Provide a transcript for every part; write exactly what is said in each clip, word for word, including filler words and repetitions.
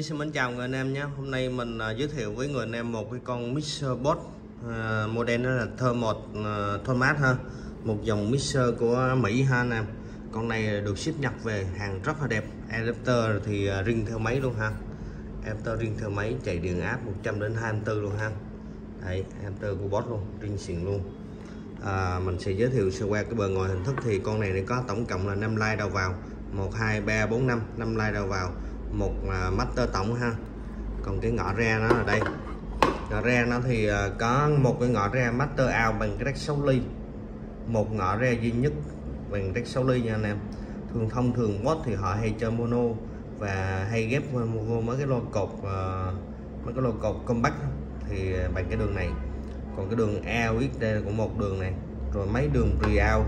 Lý xin mến chào người anh em nhé. Hôm nay mình uh, giới thiệu với người anh em một cái con mixer boss uh, model đó là Thơ một uh, Thomas ha, một dòng mixer của Mỹ ha anh em. Con này được ship nhập về, hàng rất là đẹp. Adapter thì uh, ring theo máy luôn ha. Adapter ring theo máy, chạy điện áp một trăm đến hai mươi tư luôn ha. Đấy, adapter của boss luôn, ring xịn luôn. À, mình sẽ giới thiệu sơ qua cái bề ngoài hình thức. Thì con này nó có tổng cộng là năm line đầu vào, một hai ba bốn năm, năm line đầu vào, một uh, master tổng ha. Còn cái ngõ ra nó là đây, ngõ ra nó thì uh, có một cái ngõ ra master out bằng cái deck sáu ly, một ngõ ra duy nhất bằng deck sáu ly nha anh em. Thường thông thường boss thì họ hay chơi mono và hay ghép vô mấy cái lô cột uh, mấy cái lô cột compact thì bằng cái đường này. Còn cái đường out đây là cũng một đường này, rồi mấy đường re-out,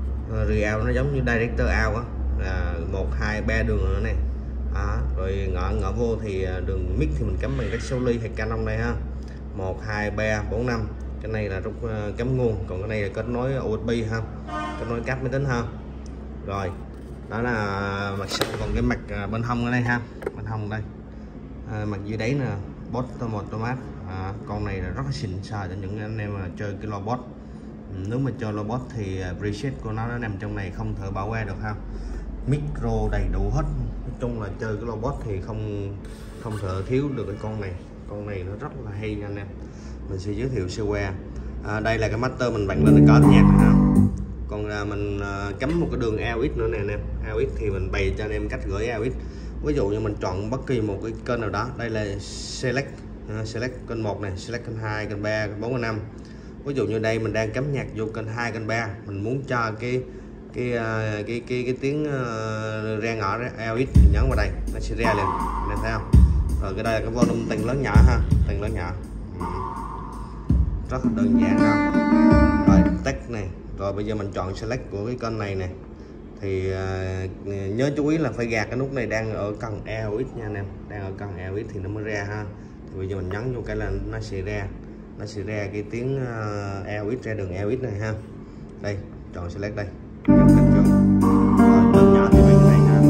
re-out nó giống như director out á, là một hai ba đường nữa này. À, rồi ngõ ngõ vô thì đường mic thì mình cắm bằng cái Sony hay Canon đây ha, một hai ba bốn năm. Cái này là rút uh, cắm nguồn, còn cái này là kết nối u ét bê ha, kết nối cáp máy tính ha. Rồi đó là mặt sau. Còn cái mặt uh, bên hông ở đây ha, bên hông đây, à, mặt dưới đấy nè, boss một Thomas. À, con này là rất là xịn sò cho những anh em mà chơi cái lo boss. Nếu mà chơi lo boss thì preset của nó nó nằm trong này, không thể bỏ qua được ha. Micro đầy đủ hết, nói chung là chơi cái lo boss thì không không thể thiếu được cái con này. Con này nó rất là hay nha anh em. Mình sẽ giới thiệu sơ qua. À, đây là cái master mình bật lên để có nhạc này ha. Còn là mình uh, cắm một cái đường a u ích nữa nè anh em. a u ích thì mình bày cho anh em cách gửi a u ích. Ví dụ như mình chọn bất kỳ một cái kênh nào đó, đây là select uh, select kênh một này, select kênh hai, kênh ba, kênh bốn, kênh năm. Ví dụ như đây mình đang cắm nhạc vô kênh hai, kênh ba, mình muốn cho cái cái cái cái cái, cái tiếng uh, ra ngõ a u ích, nhấn vào đây nó sẽ ra liền, anh thấy không? Rồi cái đây là cái volume tầng lớn nhỏ ha, tầng lớn nhỏ. Ừ. Rất là đơn giản ha. Rồi text này, rồi bây giờ mình chọn select của cái kênh này nè, thì uh, nhớ chú ý là phải gạt cái nút này đang ở cần a u ích nha anh em, đang ở cần a u ích thì nó mới ra ha. Thì bây giờ mình nhấn vô cái là nó sẽ ra, nó sẽ ra cái tiếng uh, a u ích, ra đường a u ích này ha. Đây, chọn select đây, chọn cách chọn. Rồi lớn nhỏ thì mấy cái này ha.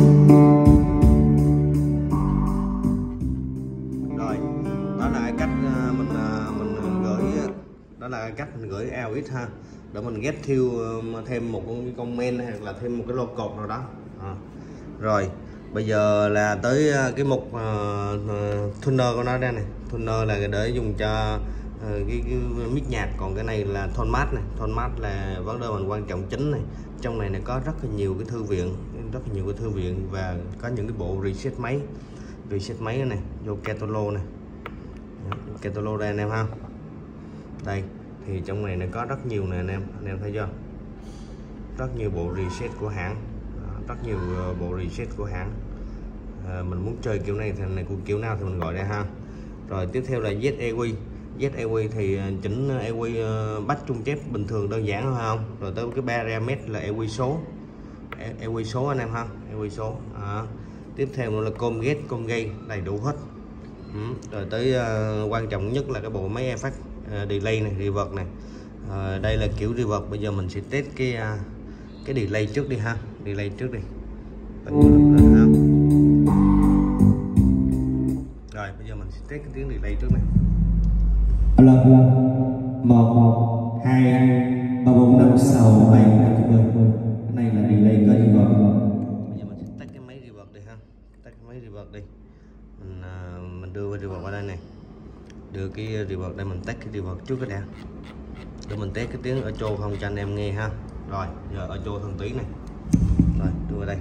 Rồi đó là cách uh, mình uh, mình gửi, đó là cách mình gửi a u ích ha, để mình ghép theo thêm một con comment hay là thêm một cái lô cột nào đó. À. Rồi bây giờ là tới cái mục uh, uh, tuner của nó đây này. Tuner là để dùng cho uh, cái, cái mic nhạc. Còn cái này là tone mask này, tone mask là vấn đề mình quan trọng chính này. Trong này nó có rất là nhiều cái thư viện, rất là nhiều cái thư viện và có những cái bộ reset máy, reset máy này, vô catalog này, catalog đây anh em ha. Đây thì trong này nó có rất nhiều nè anh em, anh em thấy chưa? Rất nhiều bộ reset của hãng, rất nhiều bộ reset của hãng. À, mình muốn chơi kiểu này thì này kiểu nào thì mình gọi ra ha. Rồi tiếp theo là Z E Q. Z E Q thì chỉnh E Q uh, bắt chung chép bình thường đơn giản thôi không? Rồi tới cái parameter là E Q số, E Q số anh em ha, E Q số. À, tiếp theo nữa là com get, com gain, đầy đủ hết. Ừ. Rồi tới uh, quan trọng nhất là cái bộ máy effect, uh, delay này, reverb này. Uh, đây là kiểu reverb. Bây giờ mình sẽ test cái uh, cái delay trước đi ha, delay trước đi. Rồi bây giờ mình sẽ test cái tiếng delay trước này. Alo, một một hai ba bốn năm sáu bảy tám. Cái này là delay có reverb. Bây giờ mình sẽ tắt cái máy reverb đi ha, tắt cái máy reverb đi. Mình uh, mình đưa cái reverb vào đây này, đưa cái reverb đây, mình tắt cái reverb trước cái đã, để mình test cái tiếng ở trô không cho anh em nghe ha. Rồi giờ ở trô thường tí này, rồi đưa vào đây.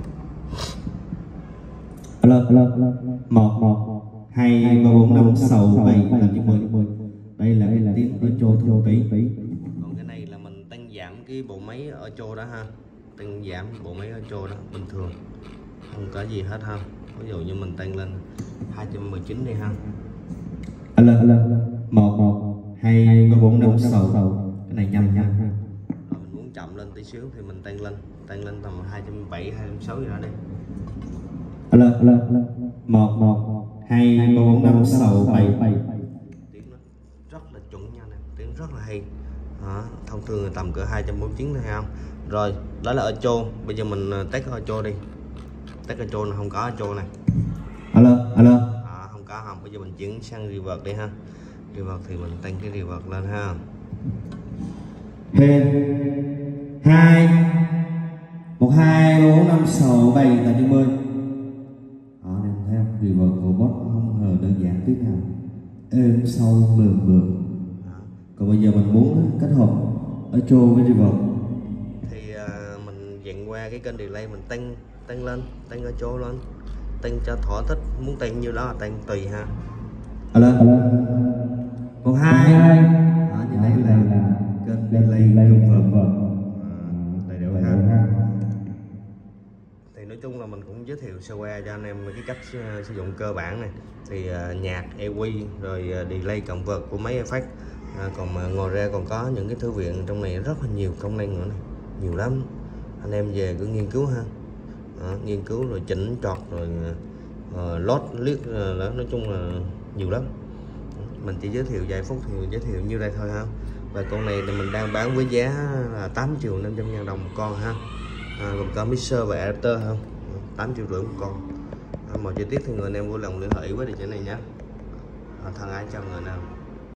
Alo, một một hai ba bốn năm sáu bảy tám chín. Đây là cái tiếng ở trô thường tí. Còn cái này là mình tăng giảm cái bộ máy ở trô đó ha, tăng giảm bộ máy ở trô đó bình thường, không có gì hết ha. Ví dụ như mình tăng lên hai trăm mười chín đi ha. Alo, một một hai ba bốn năm sáu. Cái này nhanh nhanh ha. Rồi mình muốn chậm lên tí xíu thì mình tăng lên, tăng lên tầm hai trăm bảy, hai trăm sáu gì đó đi. Alo, một một hai ba bốn năm sáu bảy. Tiếng nó rất là chuẩn nha này, tiếng rất là hay. Đó, thông thường là tầm cỡ hai trăm bốn mươi chín này không. Rồi đó là ở trô. Bây giờ mình test ở trô đi, test ở trô này không có ở trô này. Alo, alo. À, không có không, bây giờ mình chuyển sang reverb đi ha. Reverb thì mình tăng cái reverb lên ha. Hên hai một hai bốn năm sáu bảy tám chín mươi. Đó, em thấy không? Reverb của bot không hề đơn giản tí nào, êm sâu mượt mượt. Còn bây giờ mình muốn kết hợp ở trô với reverb thì uh, mình dặn qua cái kênh delay, mình tăng tăng lên, tăng ở chỗ lên, tăng cho thỏa thích, muốn tăng nhiêu đó là tăng tùy ha. alo một hai. Đó, thì đây là kênh delay reverb đầy đều ha. Thì nói chung là mình cũng giới thiệu sơ qua cho anh em cái cách uh, sử dụng cơ bản này. Thì uh, nhạc e quy rồi uh, delay cộng vợt của máy effect. À, còn mà ngoài ra còn có những cái thư viện trong này rất là nhiều công năng nữa này, nhiều lắm. Anh em về cứ nghiên cứu ha. Đó, nghiên cứu rồi chỉnh trọt rồi uh, lót liếc uh, đó, nói chung là nhiều lắm. Mình chỉ giới thiệu vài phút thì giới thiệu như đây thôi ha. Và con này thì mình đang bán với giá là tám triệu năm trăm ngàn đồng một con ha. À, gồm có mixer và adapter không, tám triệu rưỡi một con. À, mọi chi tiết thì người anh em vui lòng liên hệ với địa chỉ này nhé. À, thân ái chào người nào.